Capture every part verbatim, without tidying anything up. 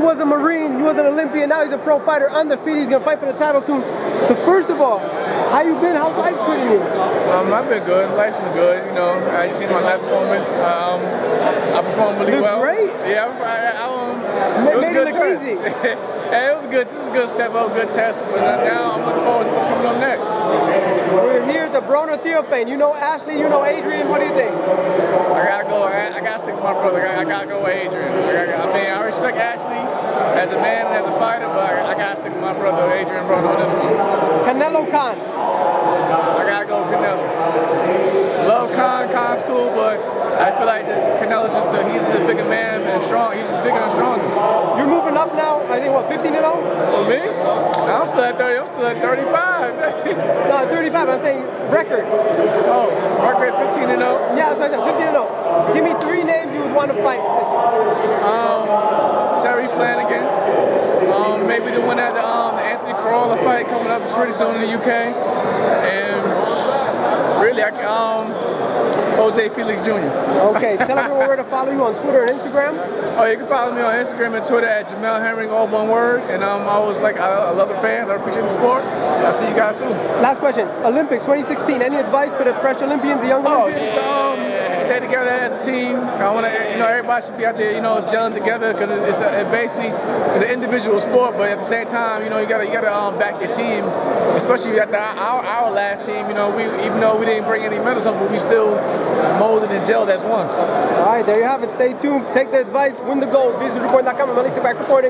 was a Marine, he was an Olympian, now he's a pro fighter, undefeated, he's gonna fight for the title soon. So first of all, how you been? How's life treating you? Um, I've been good. Life's been good. You know, I just seen my live performance. Um, I performed really Look well. Great. Yeah, I, I, I, um, Ma it was made good. it look easy. Yeah, it was a good. It was a good step up, good test. But now I'm looking forward to what's coming up next. We're here at the Broner Theophane. You know Ashley, you know Adrian. What do you think? I gotta go. I, I gotta stick with my brother. I, I gotta go with Adrian. I, I mean, I respect Ashley as a man and as a fighter, but I, I gotta stick with my brother Adrian Broner on this one. Canelo Khan. I gotta go with Canelo. Love Khan. Khan's cool, but I feel like just Canelo's just the, he's just a bigger man and strong. He's just bigger and stronger. You're moving up now. I think what, fifteen and oh? For me? No, I'm still at thirty. I'm still at thirty-five. No, thirty-five. I'm saying record. Oh, record fifteen and oh. Yeah, that's what I said. fifteen and oh. Give me three names you would want to fight this year. Um, Terry Flanagan. Um, maybe the one at the um the Anthony Corolla fight coming up pretty soon in the U K. And really, I can, um. Jose Felix Junior Okay, tell everyone where to follow you on Twitter and Instagram. Oh, you can follow me on Instagram and Twitter at Jamel Herring, all one word. And um, I was like, I, I love the fans. I appreciate the sport. I'll see you guys soon. Last question. Olympics twenty sixteen. Any advice for the fresh Olympians, the young Oh, Olympians? just um, stay together as a team. I want to, you know, everybody should be out there, you know, gelling together because it's, it's a, it basically it's an individual sport. But at the same time, you know, you gotta you gotta um, back your team, especially at the our, our last team. You know, we even though we didn't bring any medals home, but we still molded and gelled as one. All right, there you have it. Stay tuned. Take the advice. Win the gold. Visit report dot com. I'm Melissa back reporting.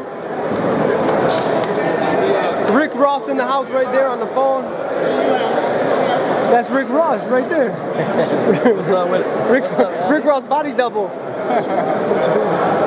Rick Ross in the house right there on the phone. That's Rick Ross right there. What's up with it? Rick, What's up, Rick Ross body double.